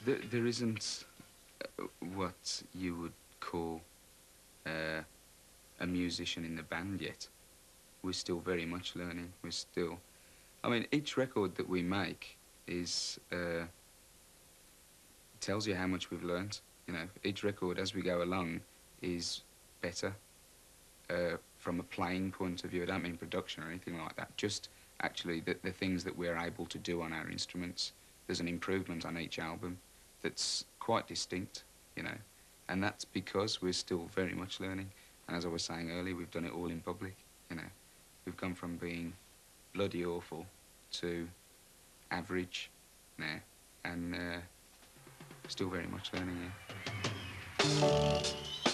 There isn't what you would call a musician in the band yet. We're still very much learning. We're still... I mean, each record that we make is... tells you how much we've learned. You know, each record as we go along is better from a playing point of view. I don't mean production or anything like that. Just actually the things that we're able to do on our instruments. There's an improvement on each album that's quite distinct, you know, and that's because we're still very much learning. And as I was saying earlier, we've done it all in public, you know. We've gone from being bloody awful to average now, and still very much learning, yeah.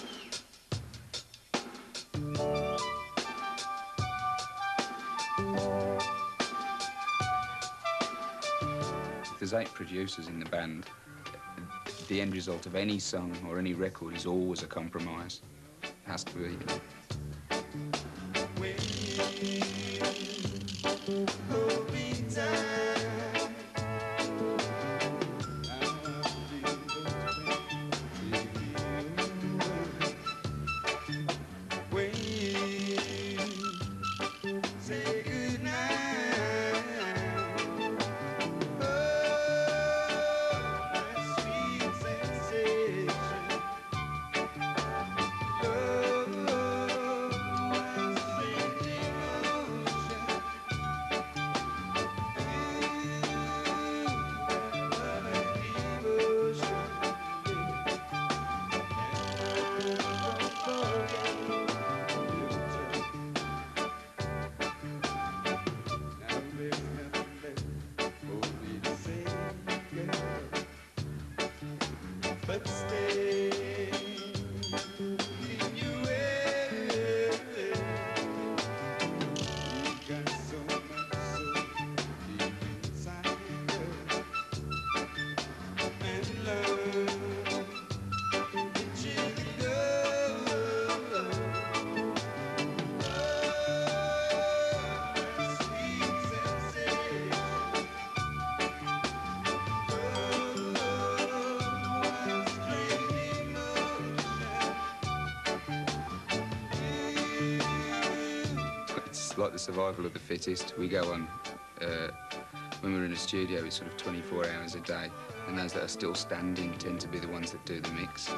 If there's 8 producers in the band, the end result of any song or any record is always a compromise. It has to be, you know. Like the survival of the fittest. We go on, when we're in a studio, it's sort of 24 hours a day, and those that are still standing tend to be the ones that do the mix.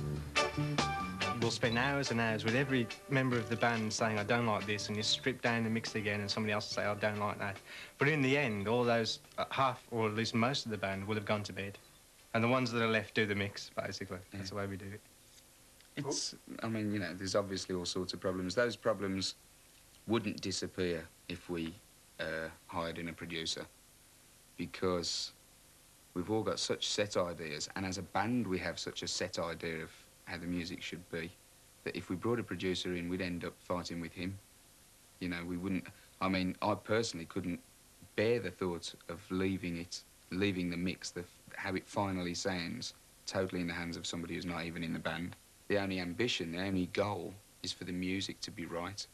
We'll spend hours and hours with every member of the band saying, I don't like this, and you strip down the mix again, and somebody else will say, I don't like that. But in the end, all those, half, or at least most of the band, will have gone to bed. And the ones that are left do the mix, basically. Yeah. That's the way we do it. It's, I mean, you know, there's obviously all sorts of problems. Those problems wouldn't disappear if we hired in a producer, because we've all got such set ideas, and as a band we have such a set idea of how the music should be, that if we brought a producer in, we'd end up fighting with him. You know, we wouldn't... I mean, I personally couldn't bear the thought of leaving the mix, how it finally sounds, totally in the hands of somebody who's not even in the band. The only ambition, the only goal, is for the music to be right.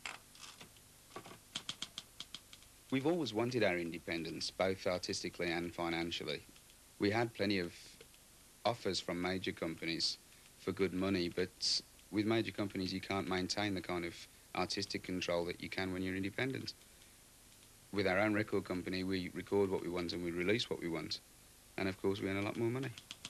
We've always wanted our independence, both artistically and financially. We had plenty of offers from major companies for good money, but with major companies you can't maintain the kind of artistic control that you can when you're independent. With our own record company, we record what we want and we release what we want, and of course we earn a lot more money.